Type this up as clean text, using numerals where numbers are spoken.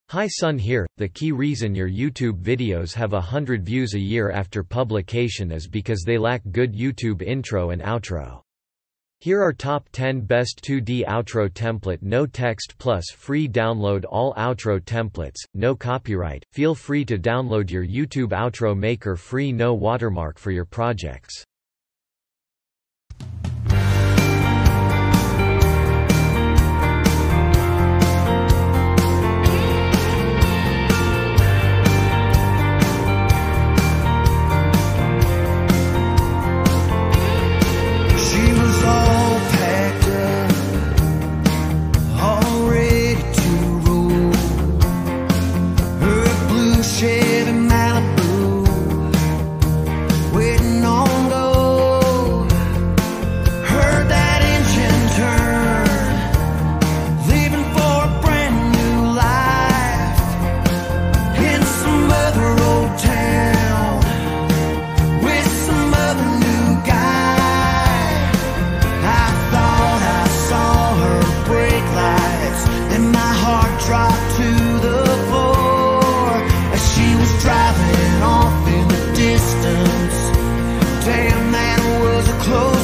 Hi Sun here. The key reason your YouTube videos have 100 views a year after publication is because they lack good YouTube intro and outro. Here are top 10 best 2D outro template, no text plus free download all outro templates, no copyright. Feel free to download your YouTube outro maker free, no watermark for your projects. Dropped to the floor as she was driving off in the distance. Damn, that was a close